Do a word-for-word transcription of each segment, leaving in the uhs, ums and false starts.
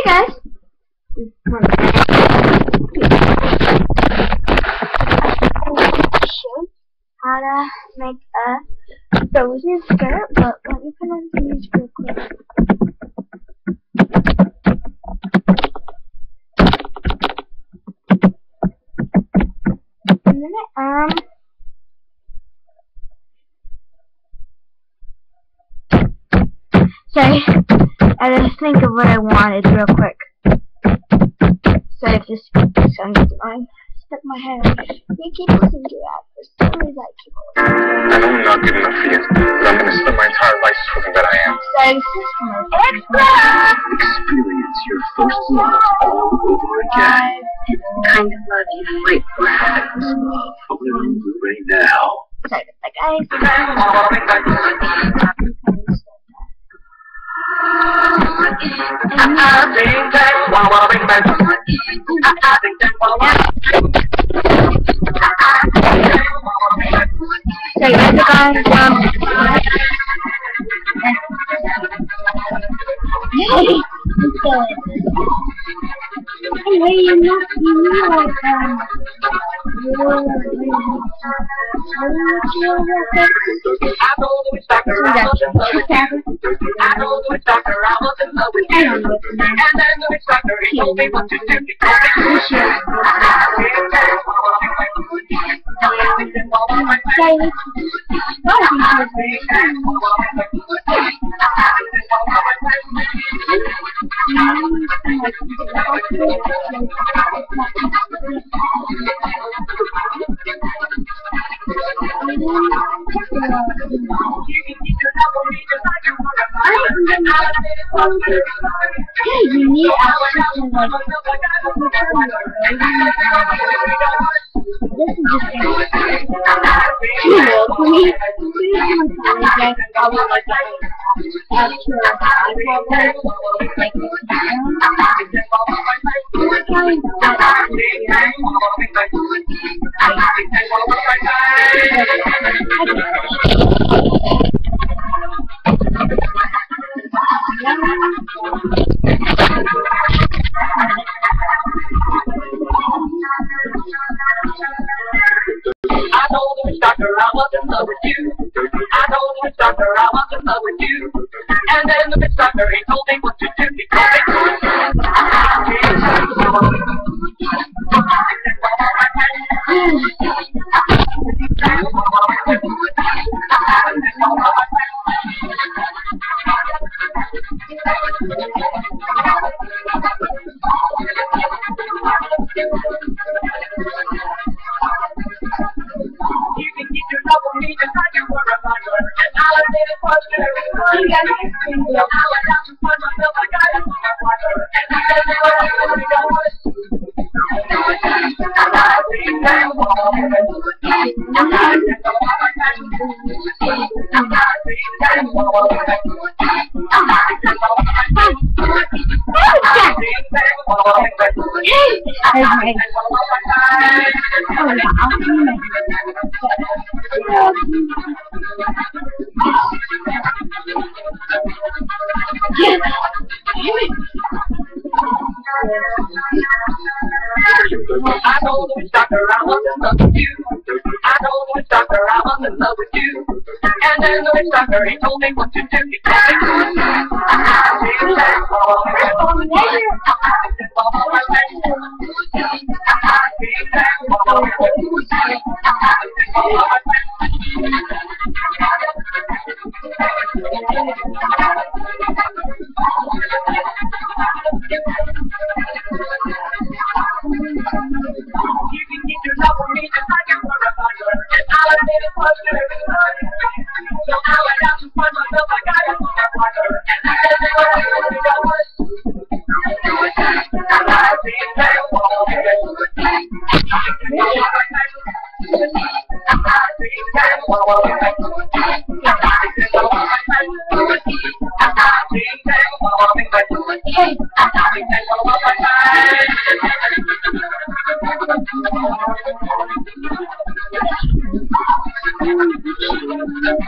guys. How to make a frozen skirt, but let me put on some music real quick. A minute, um. Sorry, I had to think of what I wanted real quick. Sorry if this sounds annoying. Stuck my head. You keep listening to that. For some reason, I keep listening. I know I'm not good enough for you, but I'm going to spend my entire life proving that I am. Sorry, sister. Experience your first love all over again. It's the kind of love you fight for. Open on Blu-ray now. Sorry about that, guys. So you guys are going um Hey, Hey, you know, you know, like, um, I told the witch doctor I was in love with you. I told the witch doctor I was in love with you. And then the witch doctor he told me what to do. He told me Hey, you need a system like this is just cool for me. Like I would like after I like I told the witch doctor I was in love with you. I told the witch doctor I was in love with you. And then the witch doctor he told me what to do. He told you can keep your love with me just like you were a mother. And all I did was to every time you got me. So I went out to find myself, I got it from my father. And he said, you know, you really don't want to. I think that I'm all in it. I think that I'm all in it. I told the witch doctor I was in love with you. I told the witch doctor I was in love with you. And then the witch doctor he told me what to do. He told you can keep your love with me just like you were a mother. And all I did was to every time. So I went out to find myself, I got it from my father. And he said, you know, you really don't want to. I think that I'm all in it. I think that I'm all in it.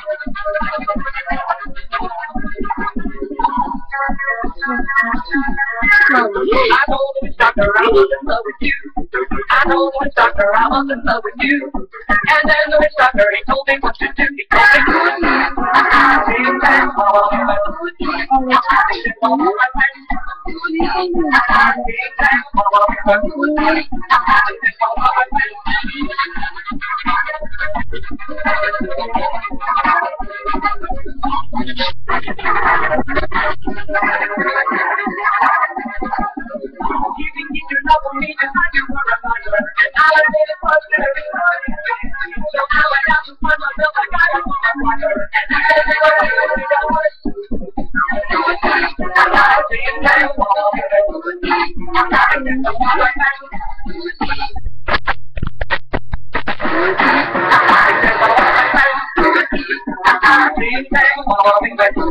Thank you. I told the witch doctor I was in love with you. I told the witch doctor I was in love with you. And then the witch doctor, he told me what to do. He told me, sing that song, sing that song, sing you can get your love on me just like you were a mother. And all I did was very funny. So I went out to find myself, I got up on my water. And I said, oh, I don't need that word. I see that wall. I see the wall like that. I see that wall like that.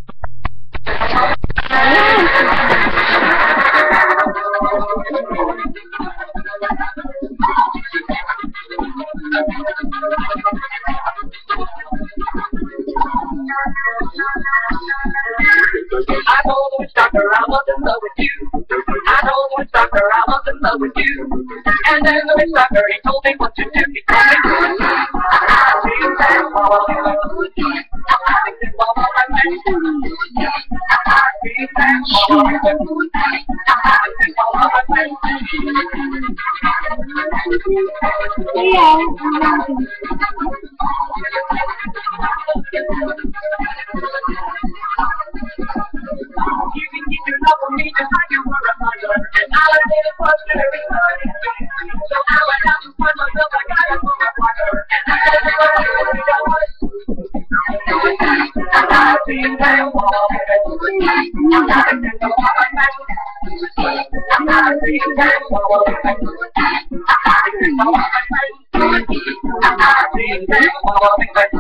I told the witch doctor I was in love with you. I told the witch doctor I was in love with you. And then the witch doctor, he told me what to do. He told me, I see that wall. I see that wall like that. I see that wall like that. I see that wall like that. Yeah. You can get your love on me just like you were a mother. And all I did was very funny. So I went out to find myself, I got up on my water. And I said, oh, I don't need that word. I see that wall. I see that wall like that. I see that wall. I see that wall like that. I see that wall like that. I see that wall like that.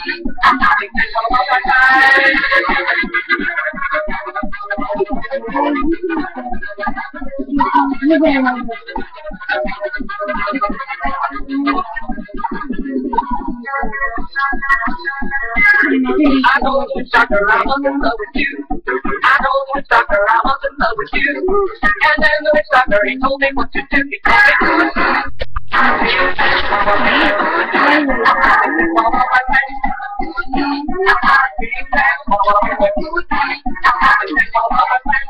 I told the witch doctor I was in love with you. I told the witch doctor I was in love with you. And then the witch doctor, he told me what to do. He told me, I see that wall like that. I see that wall like that. I see that wall like that. I see that wall like that.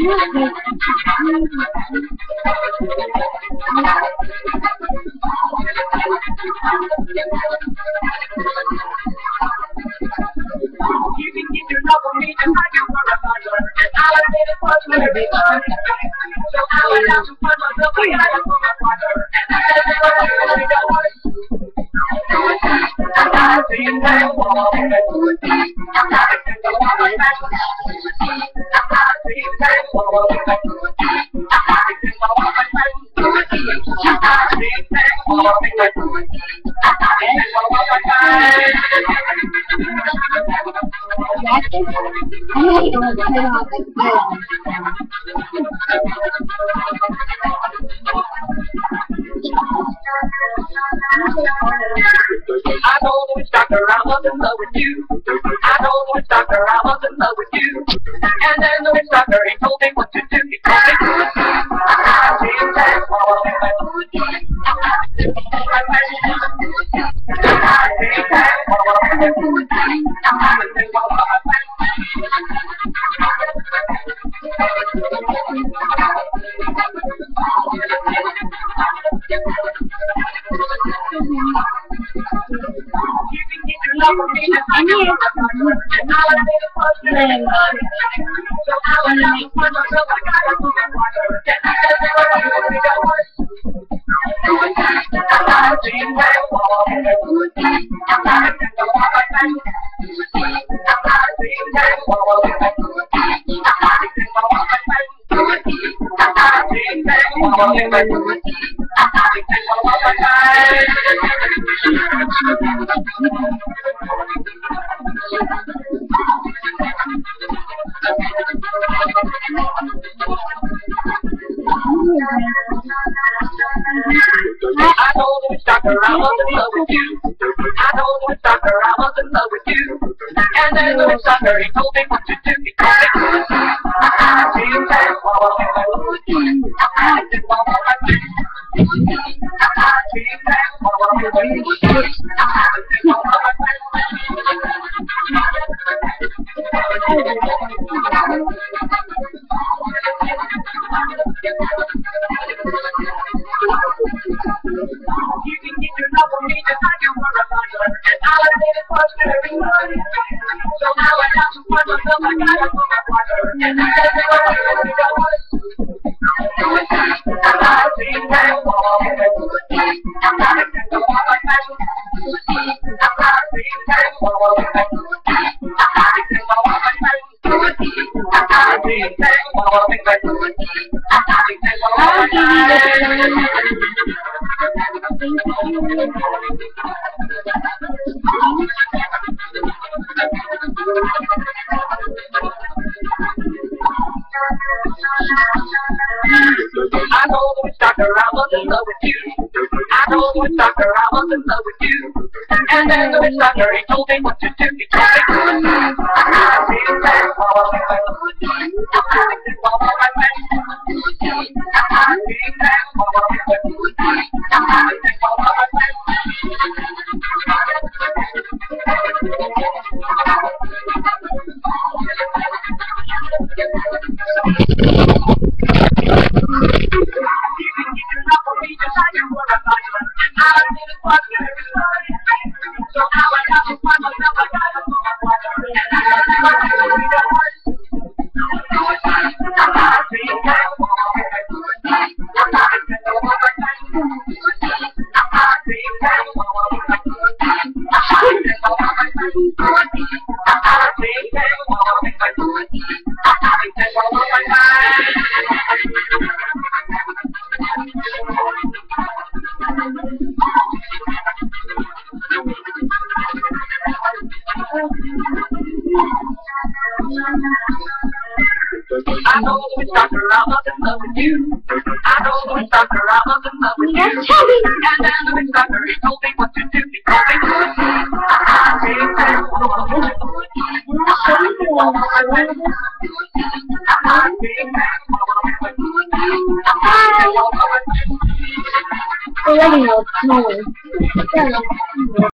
You can get your love on me just like you were a mother. And all I did was very funny. So I went out to find myself, I got up on my water. And I said, oh, I don't need that word. I see that wall. I see the wall like that. I see that wall like that. I see the wall like that. I see that wall like that. I see the wall like that. That's it. I'm not going to turn off the phone. I told the witch doctor I was in love with you. I told the witch doctor I was in love with you. And then the witch doctor, he told me what to do. He told me, I see that wall like that. I see that wall like that. I see that wall like that. You can get your love on me just like you were a mother. And all I did was very funny. So I went out to find myself, I got up on my water. And I said, oh, I don't need that word. I see that wall. I see the wall like that. I see that wall like that. I see the wall like that. I see that wall like that. I see the wall like that. I told the witch doctor I was in love with you. I told the witch doctor I was in love with you. And then the witch doctor, he told me what to do. He told me, I see I know the witch doctor, I was in love with you. I know the witch doctor, I was in love with you. And then the witch doctor, he told me what to do. He told me, I see that all my friends. I see all my friends. I see that all my friends. I see all my friends. I know the witch doctor, I was in love with you. I know the witch doctor, I was in love with you. And then the witch doctor, he told me what to do. He told me, I see that all my friends. I see all my friends. I see that all my friends. Already know it's snowing.